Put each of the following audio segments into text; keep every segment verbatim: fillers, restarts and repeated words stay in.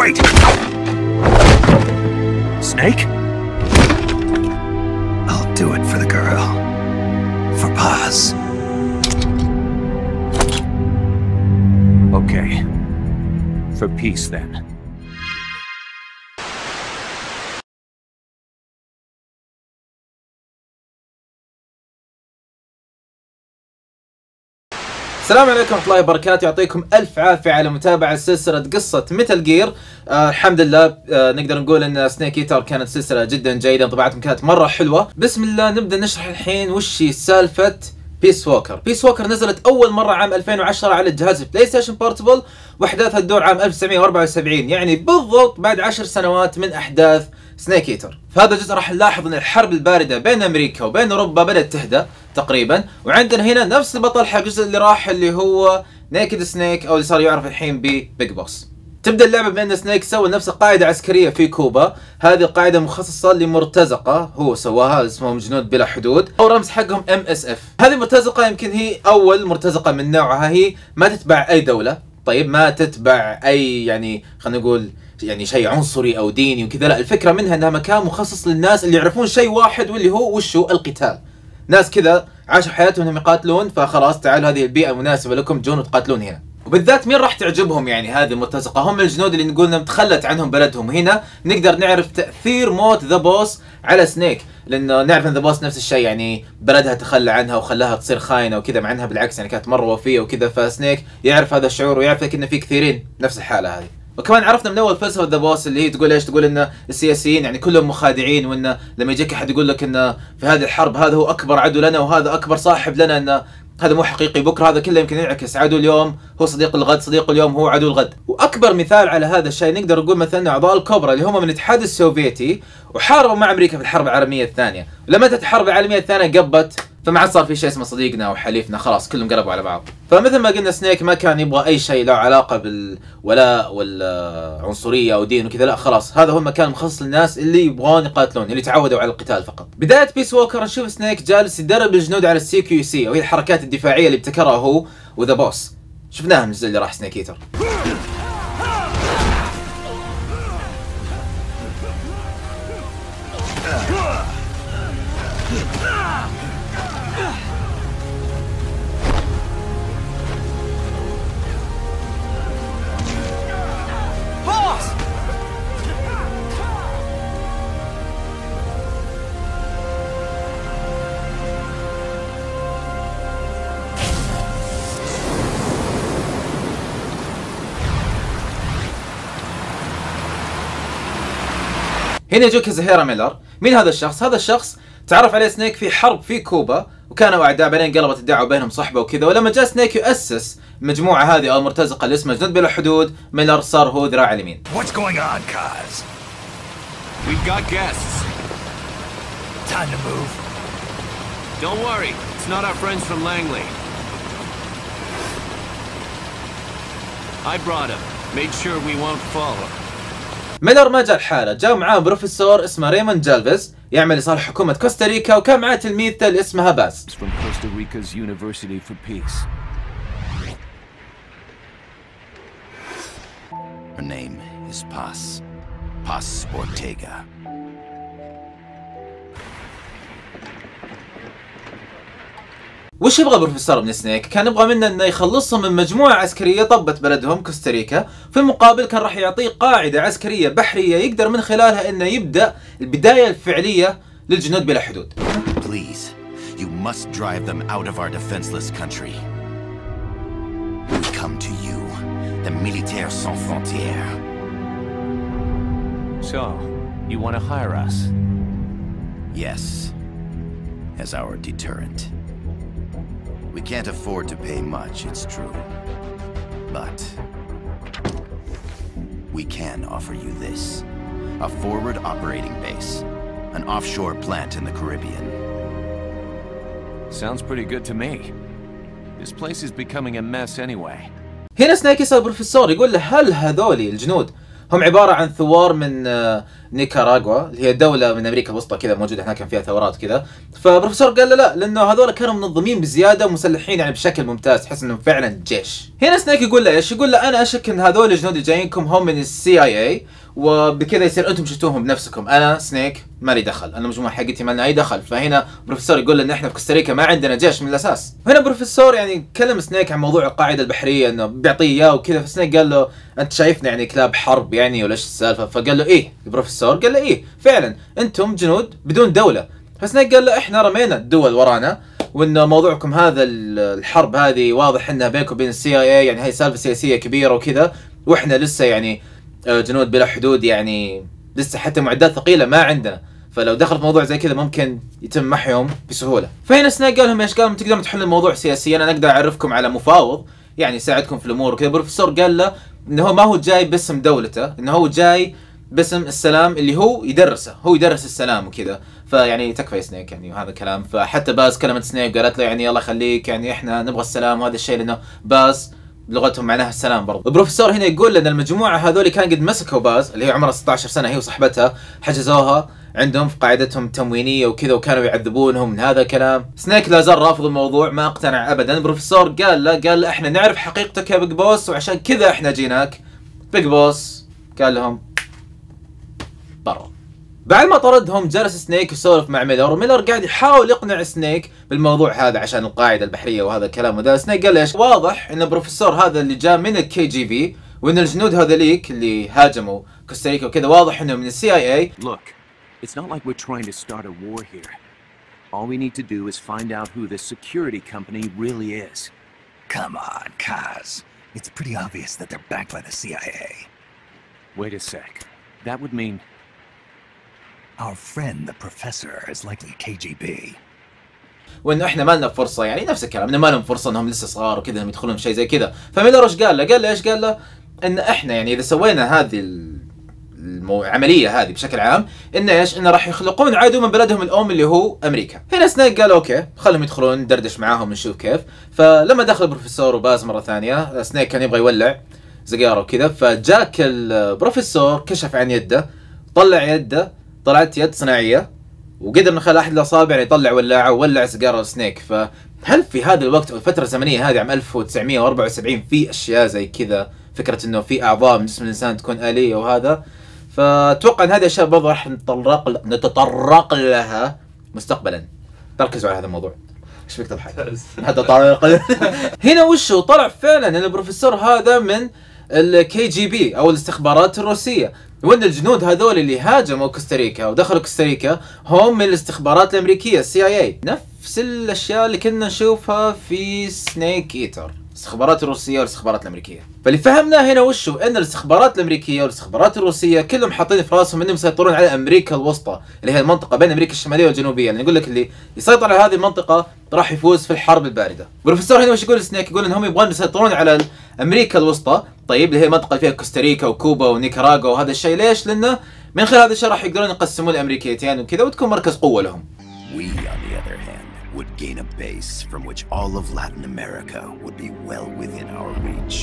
Wait! Snake? I'll do it for the girl. For Paz. Okay. For peace, then. السلام عليكم ورحمة الله وبركاته، يعطيكم ألف عافية على متابعة سلسلة قصة ميتال جير. آه الحمد لله، آه نقدر نقول أن سنيك إيتر كانت سلسلة جدا جيدة، طبعتهم كانت مرة حلوة. بسم الله نبدأ نشرح الحين وش هي سالفة بيس ووكر. بيس ووكر نزلت أول مرة عام ألفين وعشرة على الجهاز البلاي ستيشن بورتبل، وأحداثها تدور عام ألف وتسعمية وأربعة وسبعين، يعني بالضبط بعد عشر سنوات من أحداث سنيك إيتر. في هذا الجزء راح نلاحظ أن الحرب الباردة بين أمريكا وبين أوروبا بدأت تهدأ تقريبا، وعندنا هنا نفس البطل حق الجزء اللي راح اللي هو نيكد سنيك، او اللي صار يعرف الحين ببيج بوس. تبدا اللعبه بان سنيك سوى نفس قاعده عسكريه في كوبا، هذه قاعده مخصصه لمرتزقه هو سواها اسمهم جنود بلا حدود، او رمز حقهم ام اس اف. هذه المرتزقه يمكن هي اول مرتزقه من نوعها، هي ما تتبع اي دوله، طيب ما تتبع اي يعني خلينا نقول يعني شيء عنصري او ديني وكذا، لا الفكره منها انها مكان مخصص للناس اللي يعرفون شيء واحد واللي هو وشو القتال. ناس كذا عاشوا حياتهم انهم يقاتلون، فخلاص تعالوا هذه البيئة المناسبة لكم تجون وتقاتلون هنا. وبالذات مين راح تعجبهم يعني هذه المرتزقة؟ هم الجنود اللي نقول انهم تخلت عنهم بلدهم. هنا نقدر نعرف تأثير موت ذا بوس على سنيك، لانه نعرف ان ذا بوس نفس الشيء، يعني بلدها تخلى عنها وخلاها تصير خاينة وكذا، مع انها بالعكس يعني كانت مرة وفية وكذا. فسنيك يعرف هذا الشعور ويعرف ان في كثيرين نفس الحالة هذه. وكمان عرفنا من اول فلسفه ذا بوس اللي هي تقول ايش؟ تقول ان السياسيين يعني كلهم مخادعين، وانه لما يجيك احد يقول لك انه في هذه الحرب هذا هو اكبر عدو لنا وهذا اكبر صاحب لنا، انه هذا مو حقيقي. بكره هذا كله يمكن ينعكس، عدو اليوم هو صديق الغد، صديق اليوم هو عدو الغد. واكبر مثال على هذا الشيء نقدر نقول مثلا اعضاء الكوبرا اللي هم من الاتحاد السوفيتي وحاربوا مع امريكا في الحرب العالميه الثانيه. ولما انتهت الحرب العالمية الثانية قبت، فما عاد صار في شيء اسمه صديقنا وحليفنا، خلاص كلهم قلبوا على بعض. فمثل ما قلنا سنيك ما كان يبغى اي شيء له علاقه بالولاء والعنصريه او دين وكذا، لا خلاص هذا هو المكان المخصص للناس اللي يبغون يقاتلون، اللي تعودوا على القتال فقط. بدايه بيس ووكر نشوف سنيك جالس يدرب الجنود على السي كيو سي، او هي الحركات الدفاعيه اللي ابتكرها هو وذا بوس، شفناها من الجزء اللي راح سنيك إيتر. هنا يجوك زهيرة ميلر. مين هذا الشخص؟ هذا الشخص تعرف عليه سنيك في حرب في كوبا، وكانوا اعداء، بعدين قلبت الدعوه بينهم صحبه وكذا. ولما جاء سنيك يؤسس المجموعه هذه او المرتزقه اللي اسمها جنود بلا حدود، ميلر صار هو ذراع اليمين. What's going on, Kaz? We've got guests. Time to move. Don't worry, it's not our friends from Langley. I brought him. Made sure we won't follow. ميلر ما جاء الحالة، جاء معاه بروفيسور اسمه ريموند جالفيز يعمل لصالح حكومة كوستاريكا، وكان معاه تلميذته اللي اسمها باز. From Costa Rica's University for Peace. Her name is Paz. Paz Ortega. وش يبغى بروفيسور من سنيك؟ كان يبغى منه انه يخلصهم من مجموعة عسكرية طبت بلدهم كوستاريكا، في المقابل كان راح يعطيه قاعدة عسكرية بحرية يقدر من خلالها انه يبدأ البداية الفعلية للجنود بلا حدود. Please, you must drive them out of our defenseless country. We come to you, the Militaires Sans Frontières. So, you want to hire us? Yes, as our deterrent. We can't afford to pay much, it's true. But we can offer you this. A forward operating base. An offshore plant in the Caribbean. Sounds pretty good to me. This place is becoming a mess anyway. هنا سنيك يسأل بروفيسور يقول له هل هذولي الجنود هم عباره عن ثوار من نيكاراغوا اللي هي دوله من امريكا الوسطى كذا موجوده هناك، كان فيها ثورات كذا. فبروفيسور قال له لا، لانه هذول كانوا منظمين بزياده ومسلحين يعني بشكل ممتاز، تحس انهم فعلا جيش. هنا سنيك يقول له ايش؟ يقول له انا اشك ان هذول الجنود اللي جايينكم هم من السي اي اي، وبكذا يصير انتم شفتوهم بنفسكم. انا سنيك ما لي دخل، انا المجموعه حقتي ما لنا اي دخل. فهنا بروفيسور يقول ان احنا في كوستاريكا ما عندنا جيش من الاساس. وهنا بروفيسور يعني كلم سنيك عن موضوع القاعده البحريه انه بيعطيه اياه وكذا. فسنيك قال له انت شايفنا يعني كلاب حرب يعني ولا ايش السالفه؟ فقال له ايه البروفيسور؟ قال له ايه فعلا انتم جنود بدون دوله. فسنيك قال له احنا رمينا الدول ورانا، وانه موضوعكم هذا الحرب هذه واضح انها بينكم وبين السي اي اي، يعني هي سالفه سياسيه كبيره وكذا، واحنا لسه يعني جنود بلا حدود، يعني لسه حتى معدات ثقيله ما عندنا، فلو دخل في موضوع زي كذا ممكن يتم محيهم بسهوله. فهنا سنيك قال لهم ايش؟ قال لهم تقدرون تحلوا الموضوع سياسيا، انا اقدر اعرفكم على مفاوض يعني يساعدكم في الامور وكذا. بروفيسور قال له انه هو ما هو جاي باسم دولته، انه هو جاي باسم السلام اللي هو يدرسه، هو يدرس السلام وكذا. فيعني تكفى يا سنيك يعني وهذا الكلام. فحتى باز كلمت سنيك قالت له يعني الله يخليك يعني احنا نبغى السلام وهذا الشيء، لانه باز بلغتهم معناها السلام برضه. البروفيسور هنا يقول ان المجموعه هذول كان قد مسكوا باز اللي هي عمرها ستة عشر سنه، هي وصاحبتها حجزوها عندهم في قاعدتهم تموينيه وكذا، وكانوا يعذبونهم من هذا الكلام. سنيك لا زال رافض الموضوع، ما اقتنع ابدا. البروفيسور قال له قال له احنا نعرف حقيقتك يا بيج بوس، وعشان كذا احنا جيناك. بيج بوس قال لهم برا. بعد ما طردهم جلس سنيك يسولف مع ميلر، وميلر قاعد يحاول يقنع سنيك بالموضوع هذا عشان القاعده البحريه وهذا الكلام وذا. سنيك قال ايش؟ واضح ان البروفيسور هذا اللي جاء من الكي جي بي، وان الجنود هذوليك اللي هاجموا كوستاريكا وكذا واضح انه من السي اي اي. Look, it's not like we're trying to start a war here. All we need to do is find out who this security company really is. Come on, Kaz. It's pretty obvious that they're backed by the C I A. Wait a sec. That would mean our friend the professor is likely K G B. وانه احنا ما لنا فرصه، يعني نفس الكلام انه ما لهم فرصه انهم لسه صغار وكذا انهم يدخلون في شيء زي كذا. فميلر ايش قال له؟ قال له ايش؟ قال له ان احنا يعني اذا سوينا هذه المو... العمليه هذه بشكل عام، ان ايش؟ انه راح يخلقون عدو من بلدهم الام اللي هو امريكا. هنا سنيك قال اوكي خلهم يدخلون ندردش معاهم نشوف كيف. فلما دخل البروفيسور وباز مره ثانيه، سنيك كان يبغى يولع سيجاره وكذا، فجاك البروفيسور كشف عن يده، طلع يده، طلعت يد صناعيه، وقدر نخلي احد الاصابع يطلع ولاعه وولع سيجاره سنيك. فهل في هذا الوقت او الفتره الزمنيه هذه عام ألف وتسعمئة وأربعة وسبعين في اشياء زي كذا، فكره انه في اعضاء من جسم الانسان تكون اليه وهذا؟ فاتوقع ان هذه الاشياء برضه راح نتطرق نتطرق لها مستقبلا. تركزوا على هذا الموضوع. ايش فيك تضحك؟ نتطرق. هنا وشو طلع فعلا ان البروفيسور هذا من الكي جي بي او الاستخبارات الروسيه، وان الجنود هذول اللي هاجموا كوستاريكا ودخلوا كوستاريكا هم من الاستخبارات الامريكيه السي اي اي، نفس الاشياء اللي كنا نشوفها في سنيك ايتر، الاستخبارات الروسيه والاستخبارات الامريكيه. فاللي فهمناه هنا وشو ان الاستخبارات الامريكيه والاستخبارات الروسيه كلهم حاطين في راسهم انهم يسيطرون على امريكا الوسطى اللي هي المنطقه بين امريكا الشماليه والجنوبيه، يعني يقول لك اللي يسيطر على هذه المنطقه راح يفوز في الحرب البارده. بروفيسور هنا وش يقول سنيك؟ يقول انهم يبغون يسيطرون على امريكا الوسطى، طيب اللي هي المنطقه اللي فيها كوستاريكا وكوبا ونيكاراغوا وهذا الشيء. ليش؟ لانه من خلال هذا الشيء راح يقدرون يقسمون الامريكيتين وكذا وتكون مركز قوه لهم. We, on the other hand, would gain a base from which all of Latin America would be well within our reach.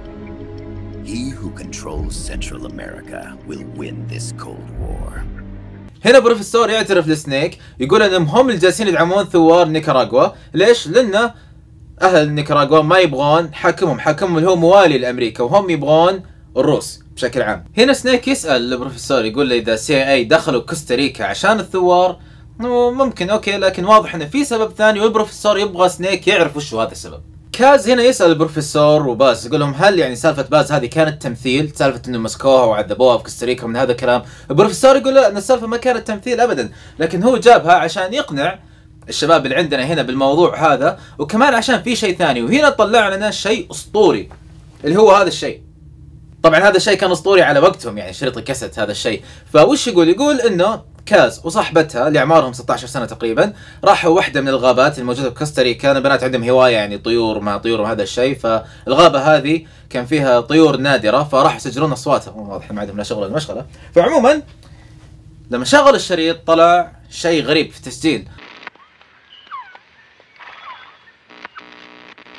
He who controls Central America will win this Cold War. هنا بروفيسور يعترف لسنيك، يقول انهم هم اللي جالسين يدعمون ثوار نيكاراغوا. ليش؟ لان اهل نيكاراغوا ما يبغون حاكمهم، حاكمهم اللي هو موالي لامريكا، وهم يبغون الروس بشكل عام. هنا سنيك يسال البروفيسور يقول له اذا سي اي دخلوا كوستاريكا عشان الثوار ممكن اوكي، لكن واضح انه في سبب ثاني، والبروفيسور يبغى سنيك يعرف وش هذا السبب. كاز هنا يسال البروفيسور وباز يقول لهم هل يعني سالفه باز هذه كانت تمثيل؟ سالفه انه مسكوها وعذبوها في كوستاريكا من هذا الكلام. البروفيسور يقول لا، ان السالفه ما كانت تمثيل ابدا، لكن هو جابها عشان يقنع الشباب اللي عندنا هنا بالموضوع هذا، وكمان عشان في شيء ثاني. وهنا طلع لنا شيء اسطوري اللي هو هذا الشيء. طبعا هذا الشيء كان اسطوري على وقتهم، يعني شريط الكاسيت هذا الشيء. فوش يقول؟ يقول انه كاز وصاحبتها اللي اعمارهم ستة عشر سنه تقريبا راحوا واحده من الغابات الموجوده في كوستاريكا. البنات عندهم هوايه يعني طيور مع طيور وهذا الشيء، فالغابه هذه كان فيها طيور نادره، فراحوا يسجلون اصواتهم. واضح ما عندهم لا شغل ولا مشغله. فعموما لما شغل الشريط طلع شيء غريب في التسجيل.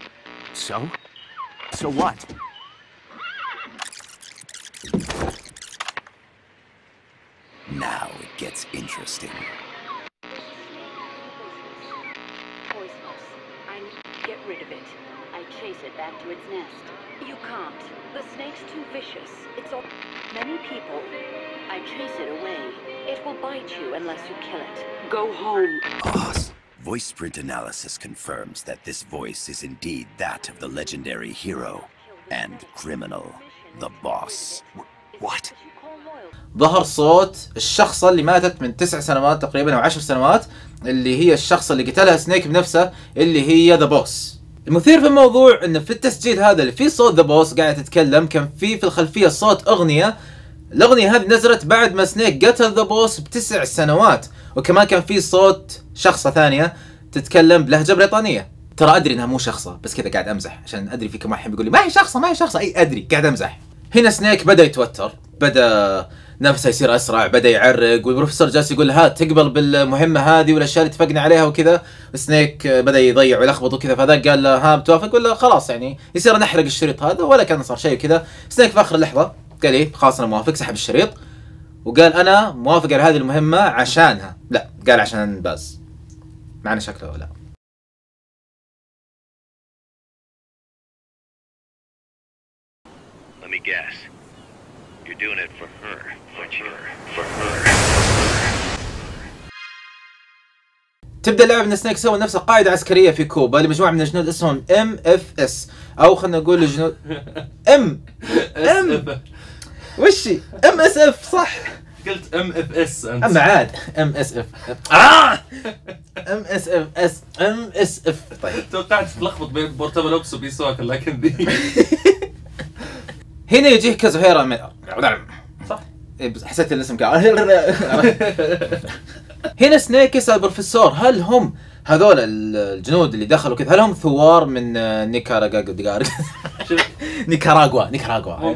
So? So what? back to its nest. You can't. The snake's too vicious. It's all many people. I chase it away. It will bite you unless you kill it. Go home. Boss. Voice print analysis confirms that this voice is indeed that of the legendary hero and criminal, the boss. What? ظهر صوت الشخصة اللي ماتت من تسع سنوات تقريبا او عشر سنوات، اللي هي الشخصة اللي قتلها سنيك بنفسه، اللي هي ذا بوس. المثير في الموضوع انه في التسجيل هذا اللي فيه صوت ذا بوس قاعد تتكلم، كان في في الخلفية صوت اغنية. الاغنية هذه نزلت بعد ما سنيك قتل ذا بوس بتسع سنوات، وكمان كان في صوت شخصة ثانية تتكلم بلهجة بريطانية. ترى ادري انها مو شخصة، بس كذا قاعد امزح عشان ادري في كم واحد بيقول لي ما هي شخصة ما هي شخصة، اي ادري قاعد امزح. هنا سنيك بدا يتوتر، بدا نفسه يصير اسرع، بدا يعرق، والبروفيسور جالس يقول ها تقبل بالمهمة هذه والاشياء اللي اتفقنا عليها وكذا. سنيك بدا يضيع ويلخبط وكذا، فذاك قال له ها بتوافق ولا خلاص يعني يصير نحرق الشريط هذا، ولا كان صار شيء وكذا. سنيك في اخر اللحظة قال ايه خلاص انا موافق، سحب الشريط وقال انا موافق على هذه المهمة عشانها، لا قال عشان باز، معنا شكله ولا Let me guess. You're doing it for her, aren't you? For her. تبدا اللعبه ان سنيك سوى نفسه قاعده عسكريه في كوبا لمجموعه من الجنود اسمهم ام اف اس، او خلينا نقول الجنود ام ام وشي ام اس اف صح؟ قلت ام اف اس انت. اما عاد ام اس اف اه ام اس اف اس ام اس اف. طيب توقعت تلخبط بين بورتابل اوبس وبيسواكر لكن دي هنا يجيه كازوهيرا من صح؟ حسيت الاسم كان هنا سنيك يسأل البروفيسور هل هم هذول الجنود اللي دخلوا كذا هل هم ثوار من نيكاراغوا نيكاراغوا نيكاراغوا